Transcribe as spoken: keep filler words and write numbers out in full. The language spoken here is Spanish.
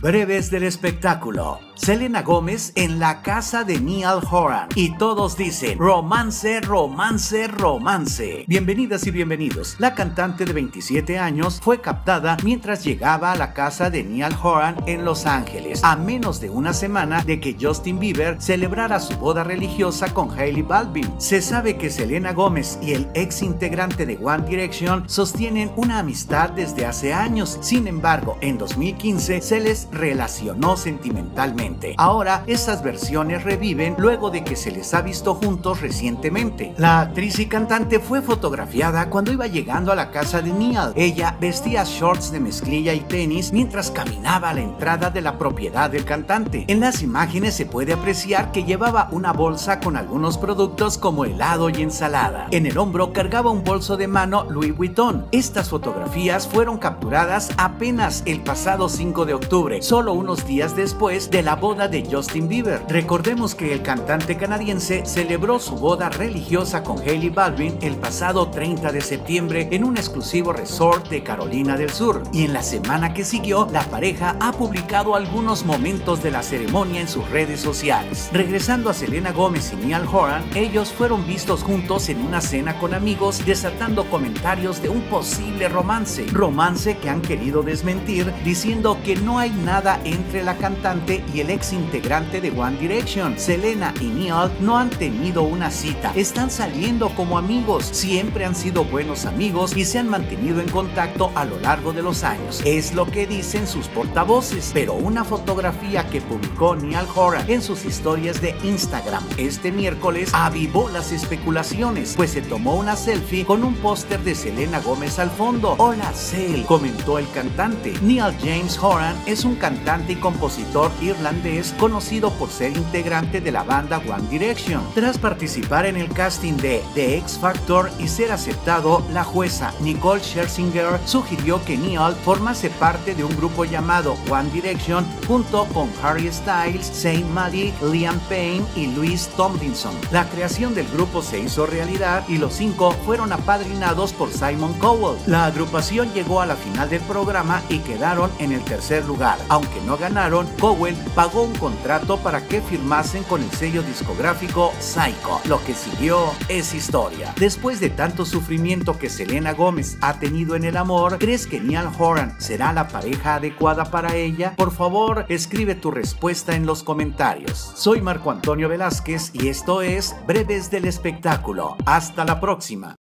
Breves del espectáculo. Selena Gómez en la casa de Niall Horan y todos dicen romance, romance, romance. Bienvenidas y bienvenidos. La cantante de veintisiete años fue captada mientras llegaba a la casa de Niall Horan en Los Ángeles, a menos de una semana de que Justin Bieber celebrara su boda religiosa con Hailey Baldwin. Se sabe que Selena Gómez y el ex integrante de One Direction sostienen una amistad desde hace años. Sin embargo, en dos mil quince se les relacionó sentimentalmente. Ahora, esas versiones reviven luego de que se les ha visto juntos recientemente. La actriz y cantante fue fotografiada cuando iba llegando a la casa de Niall. Ella vestía shorts de mezclilla y tenis mientras caminaba a la entrada de la propiedad del cantante. En las imágenes se puede apreciar que llevaba una bolsa con algunos productos como helado y ensalada. En el hombro cargaba un bolso de mano Louis Vuitton. Estas fotografías fueron capturadas apenas el pasado cinco de octubre, solo unos días después de la boda de Justin Bieber. Recordemos que el cantante canadiense celebró su boda religiosa con Hailey Baldwin el pasado treinta de septiembre en un exclusivo resort de Carolina del Sur, y en la semana que siguió la pareja ha publicado algunos momentos de la ceremonia en sus redes sociales. Regresando a Selena Gómez y Niall Horan, ellos fueron vistos juntos en una cena con amigos, desatando comentarios de un posible romance, romance que han querido desmentir diciendo que no hay nada entre la cantante y el ex integrante de One Direction. Selena y Niall no han tenido una cita, están saliendo como amigos, siempre han sido buenos amigos y se han mantenido en contacto a lo largo de los años, es lo que dicen sus portavoces. Pero una fotografía que publicó Niall Horan en sus historias de Instagram este miércoles avivó las especulaciones, pues se tomó una selfie con un póster de Selena Gómez al fondo. Hola Sel, comentó el cantante. Niall James Horan es un cantante y compositor irlandés conocido por ser integrante de la banda One Direction. Tras participar en el casting de The X Factor y ser aceptado, la jueza Nicole Scherzinger sugirió que Niall formase parte de un grupo llamado One Direction junto con Harry Styles, Zayn Malik, Liam Payne y Louis Tomlinson. La creación del grupo se hizo realidad y los cinco fueron apadrinados por Simon Cowell. La agrupación llegó a la final del programa y quedaron en el tercer lugar. Aunque no ganaron, Cowell pagó un contrato para que firmasen con el sello discográfico Psycho. Lo que siguió es historia. Después de tanto sufrimiento que Selena Gómez ha tenido en el amor, ¿crees que Niall Horan será la pareja adecuada para ella? Por favor, escribe tu respuesta en los comentarios. Soy Marco Antonio Velázquez y esto es Breves del Espectáculo. Hasta la próxima.